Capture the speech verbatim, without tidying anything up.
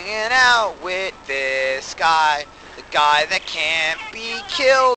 hanging out with this guy, the guy that can't be killed.